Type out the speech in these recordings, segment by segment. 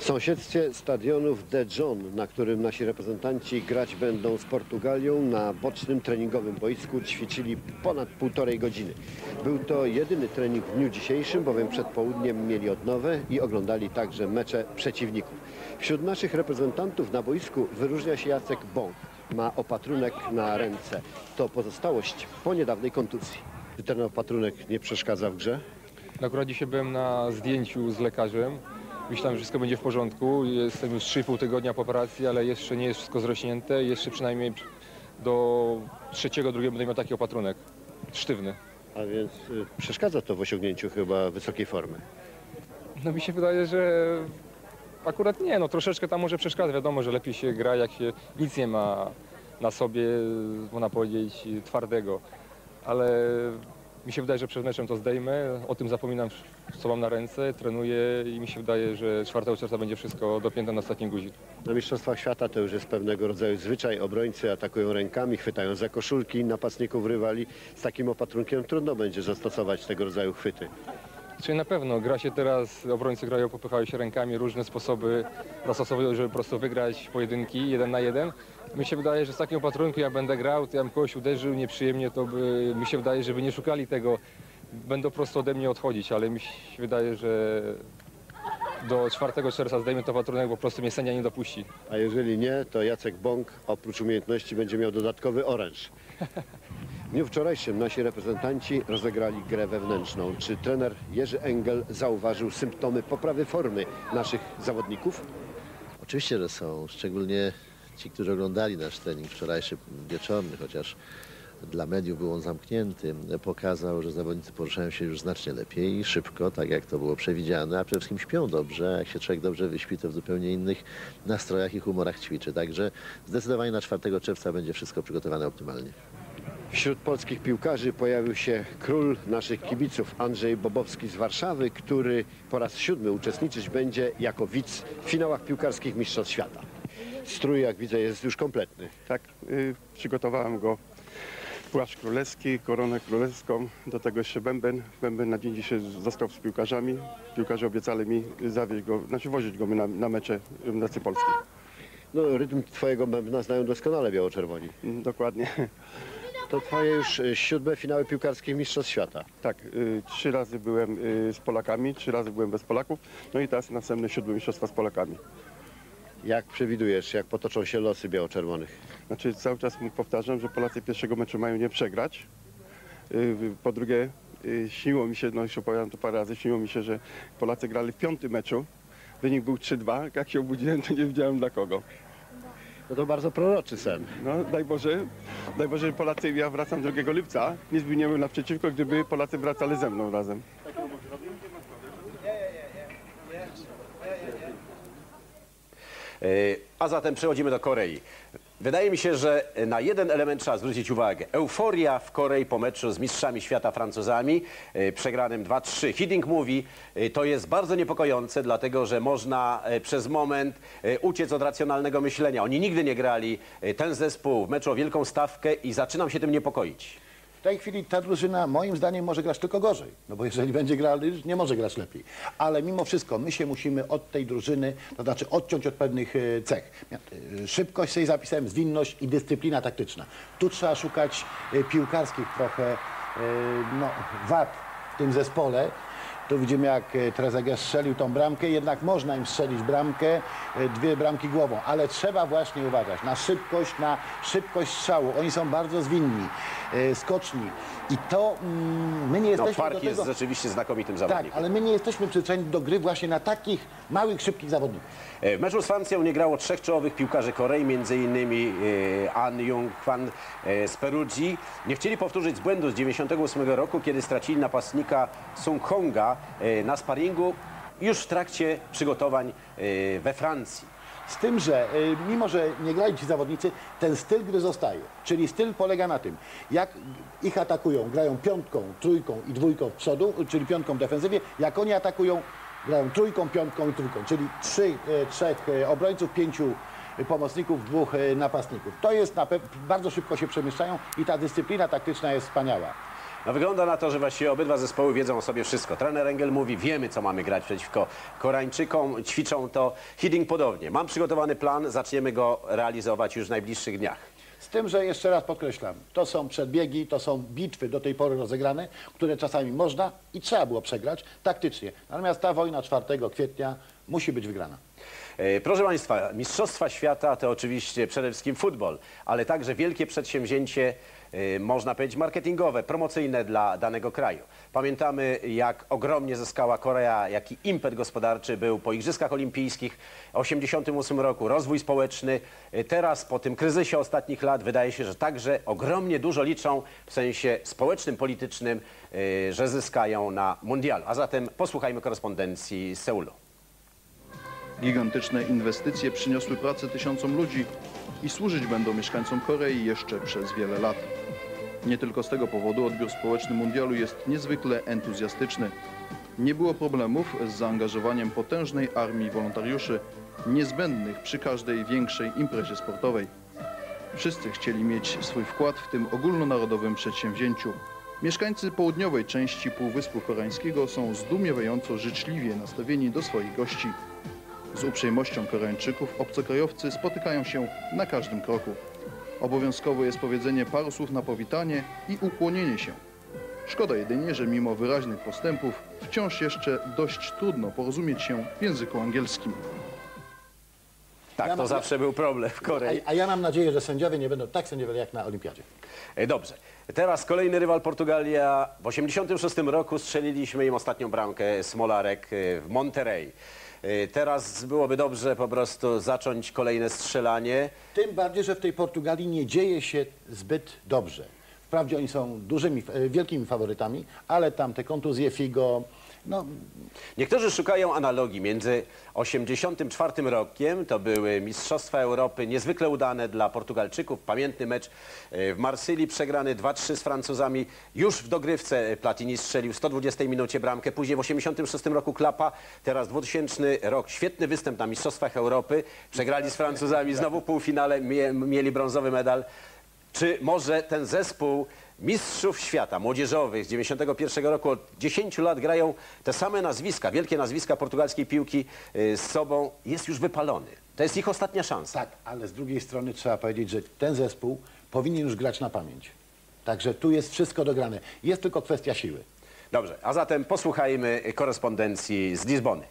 W sąsiedztwie stadionów De John, na którym nasi reprezentanci grać będą z Portugalią, na bocznym treningowym boisku ćwiczyli ponad 1,5 godziny. Był to jedyny trening w dniu dzisiejszym, bowiem przed południem mieli odnowę i oglądali także mecze przeciwników. Wśród naszych reprezentantów na boisku wyróżnia się Jacek Bąk. Ma opatrunek na ręce. To pozostałość po niedawnej kontuzji. Czy ten opatrunek nie przeszkadza w grze? Akurat dzisiaj byłem na zdjęciu z lekarzem. Myślałem, że wszystko będzie w porządku. Jestem już 3,5 tygodnia po operacji, ale jeszcze nie jest wszystko zrośnięte. Jeszcze przynajmniej do 3-2 będę miał taki opatrunek sztywny. A więc przeszkadza to w osiągnięciu chyba wysokiej formy. No mi się wydaje, że akurat nie, no troszeczkę tam może przeszkadza. Wiadomo, że lepiej się gra, jak się nic nie ma na sobie, można powiedzieć, twardego. Ale mi się wydaje, że przed meczem to zdejmę, o tym zapominam, co mam na ręce, trenuję i mi się wydaje, że 4 czerwca będzie wszystko dopięte na ostatni guzik. Na Mistrzostwach Świata to już jest pewnego rodzaju zwyczaj. Obrońcy atakują rękami, chwytają za koszulki napastników rywali. Z takim opatrunkiem trudno będzie zastosować tego rodzaju chwyty. Czyli na pewno gra się teraz, obrońcy grają, popychają się rękami, różne sposoby zastosowują, żeby po prostu wygrać pojedynki 1 na 1. Mi się wydaje, że z takim opatrunkiem jak będę grał, to ja bym kogoś uderzył nieprzyjemnie, to by mi się wydaje, żeby nie szukali tego, będą po prostu ode mnie odchodzić, ale mi się wydaje, że do 4 czerwca zdejmę to opatrunek, bo po prostu mnie sędzia nie dopuści. A jeżeli nie, to Jacek Bąk oprócz umiejętności będzie miał dodatkowy oręż. W dniu wczorajszym nasi reprezentanci rozegrali grę wewnętrzną. Czy trener Jerzy Engel zauważył symptomy poprawy formy naszych zawodników? Oczywiście, że są, szczególnie ci, którzy oglądali nasz trening wczorajszy wieczorny, chociaż dla mediów był on zamknięty, pokazał, że zawodnicy poruszają się już znacznie lepiej i szybko, tak jak to było przewidziane, a przede wszystkim śpią dobrze. Jak się człowiek dobrze wyśpi, to w zupełnie innych nastrojach i humorach ćwiczy. Także zdecydowanie na 4 czerwca będzie wszystko przygotowane optymalnie. Wśród polskich piłkarzy pojawił się król naszych kibiców, Andrzej Bobowski z Warszawy, który po raz 7 uczestniczyć będzie jako widz w finałach piłkarskich Mistrzostw Świata. Strój, jak widzę, jest już kompletny. Tak, przygotowałem go. Płaszcz królewski, koronę królewską, do tego jeszcze bęben. Bęben na dzień dzisiaj został z piłkarzami. Piłkarze obiecali mi zawieźć go, znaczy wozić go na mecze reprezentacji polskiej. No, rytm twojego bębna znają doskonale biało-czerwoni. Dokładnie. To twoje już 7 finały piłkarskich Mistrzostw Świata. Tak, 3 razy byłem z Polakami, 3 razy byłem bez Polaków, no i teraz następne 7 mistrzostwa z Polakami. Jak przewidujesz, jak potoczą się losy biało-czerwonych? Znaczy cały czas powtarzam, że Polacy pierwszego meczu mają nie przegrać. Po drugie, śniło mi się, no już opowiadam to parę razy, śniło mi się, że Polacy grali w 5. meczu. Wynik był 3-2, jak się obudziłem, to nie wiedziałem dla kogo. No to bardzo proroczy sen. No daj Boże, Polacy, ja wracam 2 lipca, nic by nie był naprzeciwko, gdyby Polacy wracali ze mną razem. A zatem przechodzimy do Korei. Wydaje mi się, że na jeden element trzeba zwrócić uwagę. Euforia w Korei po meczu z mistrzami świata Francuzami, przegranym 2-3. Hiddink mówi, to jest bardzo niepokojące, dlatego że można przez moment uciec od racjonalnego myślenia. Oni nigdy nie grali, ten zespół, w meczu o wielką stawkę i zaczynam się tym niepokoić. W tej chwili ta drużyna moim zdaniem może grać tylko gorzej, no bo jeżeli będzie grali, nie może grać lepiej. Ale mimo wszystko my się musimy od tej drużyny, to znaczy odciąć od pewnych cech. Szybkość sobie zapisałem, zwinność i dyscyplina taktyczna. Tu trzeba szukać piłkarskich trochę wad w tym zespole. Tu widzimy, jak Trezeguet strzelił tą bramkę, jednak można im strzelić bramkę, 2 bramki głową, ale trzeba właśnie uważać na szybkość strzału. Oni są bardzo zwinni, skoczni i to my nie jesteśmy Park do tego... jest rzeczywiście znakomitym zawodnikiem. Tak, ale my nie jesteśmy przyzwyczajeni do gry właśnie na takich małych, szybkich zawodników. W meczu z Francją nie grało 3 czołowych piłkarzy Korei, m.in. An Jung-hwan z Perugii. Nie chcieli powtórzyć z błędu z 1998 roku, kiedy stracili napastnika Sung Honga na sparingu już w trakcie przygotowań we Francji. Z tym, że mimo, że nie grali ci zawodnicy, ten styl gry zostaje. Czyli styl polega na tym, jak ich atakują, grają 5, 3 i 2 w przodu, czyli 5 w defensywie, jak oni atakują, grają 3, 5 i 3, czyli 3 obrońców, 5 pomocników, 2 napastników. To jest bardzo szybko się przemieszczają i ta dyscyplina taktyczna jest wspaniała. No wygląda na to, że właściwie obydwa zespoły wiedzą o sobie wszystko. Trener Engel mówi, wiemy co mamy grać przeciwko Koreańczykom, ćwiczą to. Hiddink podobnie. Mam przygotowany plan, zaczniemy go realizować już w najbliższych dniach. Z tym, że jeszcze raz podkreślam, to są przedbiegi, to są bitwy do tej pory rozegrane, które czasami można i trzeba było przegrać taktycznie. Natomiast ta wojna 4 kwietnia musi być wygrana. Proszę Państwa, Mistrzostwa Świata to oczywiście przede wszystkim futbol, ale także wielkie przedsięwzięcie, można powiedzieć marketingowe, promocyjne dla danego kraju. Pamiętamy, jak ogromnie zyskała Korea, jaki impet gospodarczy był po Igrzyskach Olimpijskich w 1988 roku, rozwój społeczny. Teraz po tym kryzysie ostatnich lat wydaje się, że także ogromnie dużo liczą w sensie społecznym, politycznym, że zyskają na mundialu. A zatem posłuchajmy korespondencji z Seulu. Gigantyczne inwestycje przyniosły pracę tysiącom ludzi i służyć będą mieszkańcom Korei jeszcze przez wiele lat. Nie tylko z tego powodu odbiór społeczny mundialu jest niezwykle entuzjastyczny. Nie było problemów z zaangażowaniem potężnej armii wolontariuszy, niezbędnych przy każdej większej imprezie sportowej. Wszyscy chcieli mieć swój wkład w tym ogólnonarodowym przedsięwzięciu. Mieszkańcy południowej części Półwyspu Koreańskiego są zdumiewająco życzliwie nastawieni do swoich gości. Z uprzejmością Koreańczyków obcokrajowcy spotykają się na każdym kroku. Obowiązkowo jest powiedzenie paru słów na powitanie i ukłonienie się. Szkoda jedynie, że mimo wyraźnych postępów wciąż jeszcze dość trudno porozumieć się w języku angielskim. Tak, to zawsze był problem w Korei. A ja mam nadzieję, że sędziowie nie będą tak sędziowie jak na Olimpiadzie. Dobrze. Teraz kolejny rywal Portugalia. W 1986 roku strzeliliśmy im ostatnią bramkę Smolarek w Monterrey. Teraz byłoby dobrze po prostu zacząć kolejne strzelanie. Tym bardziej, że w tej Portugalii nie dzieje się zbyt dobrze. Wprawdzie oni są wielkimi faworytami, ale tam te kontuzje Figo, no... Niektórzy szukają analogii między 1984 rokiem, to były Mistrzostwa Europy niezwykle udane dla Portugalczyków, pamiętny mecz w Marsylii, przegrany 2-3 z Francuzami, już w dogrywce Platini strzelił w 120 minucie bramkę, później w 1986 roku klapa, teraz 2000 rok, świetny występ na Mistrzostwach Europy, przegrali z Francuzami, znowu w półfinale mieli brązowy medal. Czy może ten zespół mistrzów świata młodzieżowych z 91 roku od 10 lat grają te same nazwiska, wielkie nazwiska portugalskiej piłki z sobą, jest już wypalony. To jest ich ostatnia szansa. Tak, ale z drugiej strony trzeba powiedzieć, że ten zespół powinien już grać na pamięć. Także tu jest wszystko dograne. Jest tylko kwestia siły. Dobrze, a zatem posłuchajmy korespondencji z Lizbony.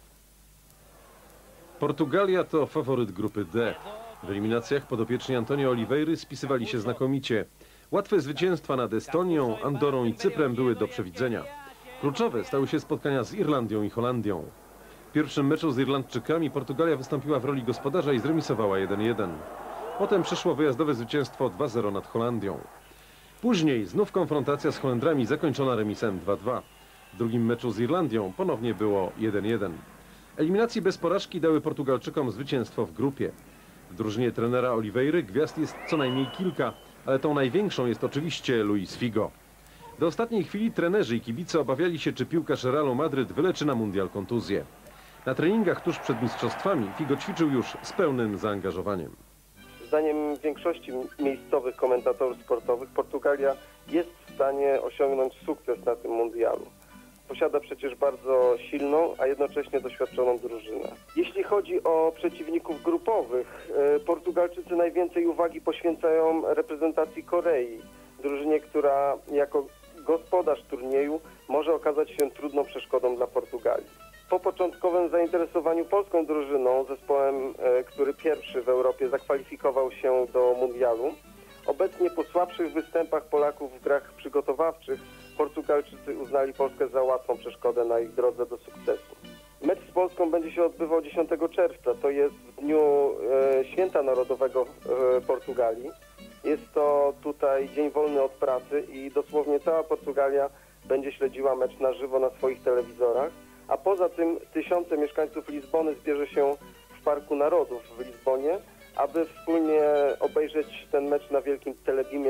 Portugalia to faworyt grupy D. W eliminacjach podopieczni Antonio Oliveiry spisywali się znakomicie. Łatwe zwycięstwa nad Estonią, Andorą i Cyprem były do przewidzenia. Kluczowe stały się spotkania z Irlandią i Holandią. W pierwszym meczu z Irlandczykami Portugalia wystąpiła w roli gospodarza i zremisowała 1-1. Potem przyszło wyjazdowe zwycięstwo 2-0 nad Holandią. Później znów konfrontacja z Holendrami zakończona remisem 2-2. W drugim meczu z Irlandią ponownie było 1-1. Eliminacje bez porażki dały Portugalczykom zwycięstwo w grupie. W drużynie trenera Oliveiry gwiazd jest co najmniej kilka, ale tą największą jest oczywiście Luis Figo. Do ostatniej chwili trenerzy i kibice obawiali się, czy piłkarz Realu Madryt wyleczy na mundial kontuzję. Na treningach tuż przed mistrzostwami Figo ćwiczył już z pełnym zaangażowaniem. Zdaniem większości miejscowych komentatorów sportowych Portugalia jest w stanie osiągnąć sukces na tym mundialu. Posiada przecież bardzo silną, a jednocześnie doświadczoną drużynę. Jeśli chodzi o przeciwników grupowych, Portugalczycy najwięcej uwagi poświęcają reprezentacji Korei, drużynie, która jako gospodarz turnieju może okazać się trudną przeszkodą dla Portugalii. Po początkowym zainteresowaniu polską drużyną, zespołem, który pierwszy w Europie zakwalifikował się do mundialu, obecnie po słabszych występach Polaków w grach przygotowawczych Portugalczycy uznali Polskę za łatwą przeszkodę na ich drodze do sukcesu. Mecz z Polską będzie się odbywał 10 czerwca, to jest w dniu Święta Narodowego Portugalii. Jest to tutaj dzień wolny od pracy i dosłownie cała Portugalia będzie śledziła mecz na żywo na swoich telewizorach, a poza tym tysiące mieszkańców Lizbony zbierze się w Parku Narodów w Lizbonie, aby wspólnie obejrzeć ten mecz na wielkim telebimie.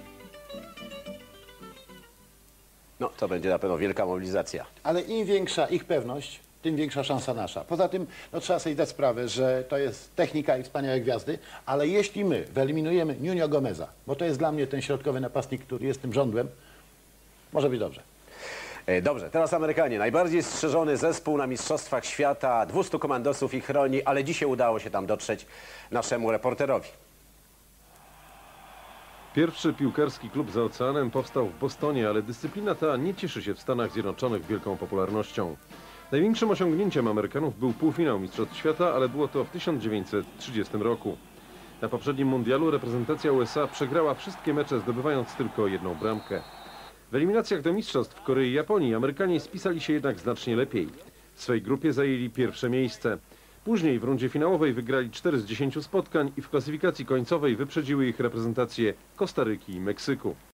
No, to będzie na pewno wielka mobilizacja. Ale im większa ich pewność, tym większa szansa nasza. Poza tym no, trzeba sobie zdać sprawę, że to jest technika i wspaniałe gwiazdy, ale jeśli my wyeliminujemy Nuno Gomeza, bo to jest dla mnie ten środkowy napastnik, który jest tym żądłem, Może być dobrze. Dobrze, teraz Amerykanie. Najbardziej strzeżony zespół na Mistrzostwach Świata. 200 komandosów ich chroni, ale dzisiaj udało się tam dotrzeć naszemu reporterowi. Pierwszy piłkarski klub za oceanem powstał w Bostonie, ale dyscyplina ta nie cieszy się w Stanach Zjednoczonych wielką popularnością. Największym osiągnięciem Amerykanów był półfinał Mistrzostw Świata, ale było to w 1930 roku. Na poprzednim mundialu reprezentacja USA przegrała wszystkie mecze, zdobywając tylko jedną bramkę. W eliminacjach do mistrzostw w Korei i Japonii Amerykanie spisali się jednak znacznie lepiej. W swej grupie zajęli pierwsze miejsce. Później w rundzie finałowej wygrali 4 z 10 spotkań i w klasyfikacji końcowej wyprzedziły ich reprezentacje Kostaryki i Meksyku.